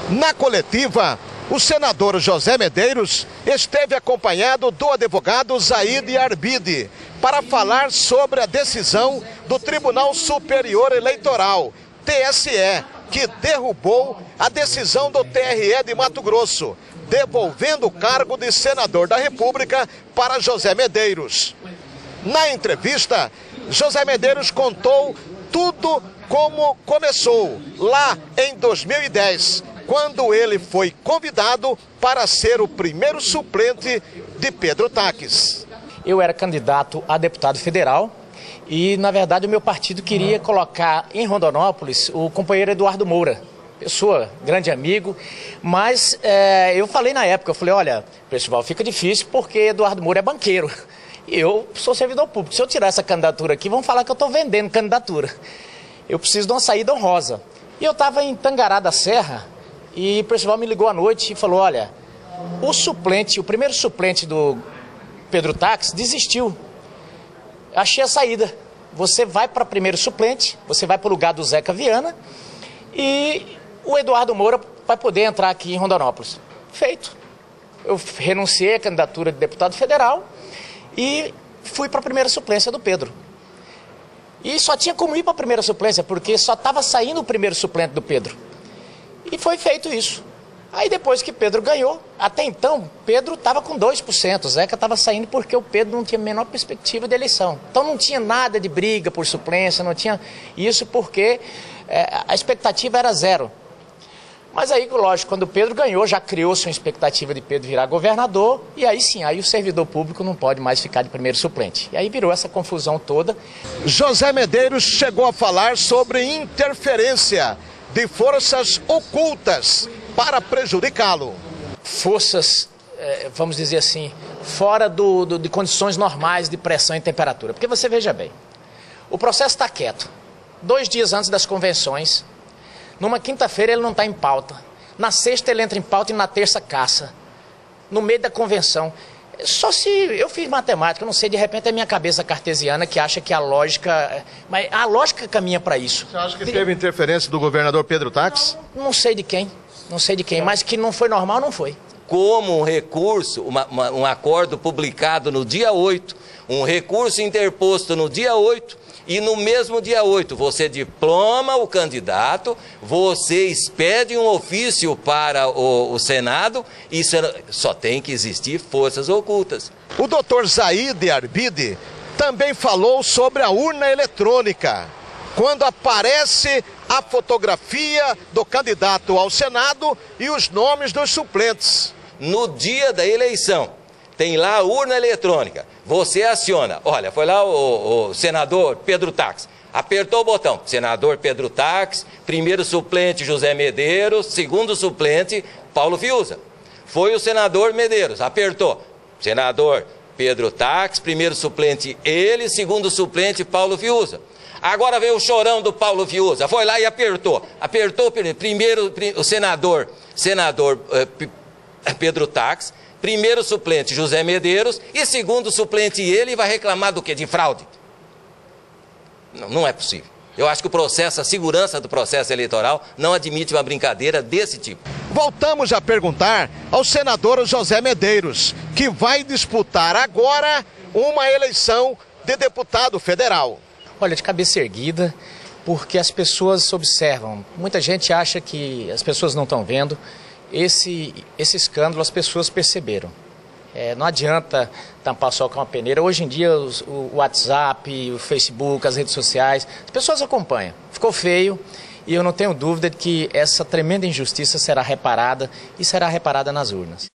Na coletiva, o senador José Medeiros esteve acompanhado do advogado Zaide Arbide para falar sobre a decisão do Tribunal Superior Eleitoral, TSE, que derrubou a decisão do TRE de Mato Grosso, devolvendo o cargo de senador da República para José Medeiros. Na entrevista, José Medeiros contou tudo como começou lá em 2010, quando ele foi convidado para ser o primeiro suplente de Pedro Taques. Eu era candidato a deputado federal e, na verdade, o meu partido queria colocar em Rondonópolis o companheiro Eduardo Moura, pessoa, grande amigo, mas eu falei na época, eu falei, olha, pessoal, fica difícil porque Eduardo Moura é banqueiro e eu sou servidor público. Se eu tirar essa candidatura aqui, vão falar que eu estou vendendo candidatura. Eu preciso de uma saída honrosa. E eu estava em Tangará da Serra e o pessoal me ligou à noite e falou, olha, o primeiro suplente do Pedro Taques desistiu. Achei a saída. Você vai para primeiro suplente, você vai para o lugar do Zeca Viana e o Eduardo Moura vai poder entrar aqui em Rondonópolis. Feito. Eu renunciei à candidatura de deputado federal e fui para a primeira suplência do Pedro. E só tinha como ir para a primeira suplência, porque só estava saindo o primeiro suplente do Pedro. E foi feito isso. Aí depois que Pedro ganhou, até então, Pedro estava com 2%, o Zeca estava saindo porque o Pedro não tinha a menor perspectiva de eleição. Então não tinha nada de briga por suplência, não tinha isso porque a expectativa era zero. Mas aí, lógico, quando o Pedro ganhou, já criou-se uma expectativa de Pedro virar governador, e aí sim, aí o servidor público não pode mais ficar de primeiro suplente. E aí virou essa confusão toda. José Medeiros chegou a falar sobre interferência de forças ocultas para prejudicá-lo. Forças, vamos dizer assim, fora de condições normais de pressão e temperatura. Porque você veja bem, o processo está quieto. 2 dias antes das convenções, numa quinta-feira ele não está em pauta. Na sexta ele entra em pauta e na terça caça. No meio da convenção. Só se eu fiz matemática, eu não sei, de repente é minha cabeça cartesiana que acha que a lógica... Mas a lógica caminha para isso. Você acha que teve interferência do governador Pedro Taques? Não sei de quem. Não sei de quem, mas que não foi normal, não foi. Como um recurso, um acordo publicado no dia 8, um recurso interposto no dia 8, e no mesmo dia 8 você diploma o candidato, você expede um ofício para o Senado e só tem que existir forças ocultas. O doutor Zaide Arbide também falou sobre a urna eletrônica, quando aparece a fotografia do candidato ao Senado e os nomes dos suplentes. No dia da eleição, tem lá a urna eletrônica, você aciona, olha, foi lá o senador Pedro Taques, apertou o botão, senador Pedro Taques, primeiro suplente José Medeiros, segundo suplente Paulo Fiuza. Foi o senador Medeiros, apertou, senador Pedro Taques, primeiro suplente ele, segundo suplente Paulo Fiuza. Agora veio o chorão do Paulo Fiuza, foi lá e apertou primeiro o senador Pedro Taques, primeiro suplente José Medeiros e segundo suplente ele vai reclamar do quê? De fraude? Não é possível. Eu acho que a segurança do processo eleitoral não admite uma brincadeira desse tipo. Voltamos a perguntar ao senador José Medeiros, que vai disputar agora uma eleição de deputado federal. Olha, de cabeça erguida, porque as pessoas observam. Muita gente acha que as pessoas não estão vendo. Esse escândalo as pessoas perceberam. Não adianta tampar o sol com uma peneira. Hoje em dia o WhatsApp, o Facebook, as redes sociais, as pessoas acompanham. Ficou feio e eu não tenho dúvida de que essa tremenda injustiça será reparada e será reparada nas urnas.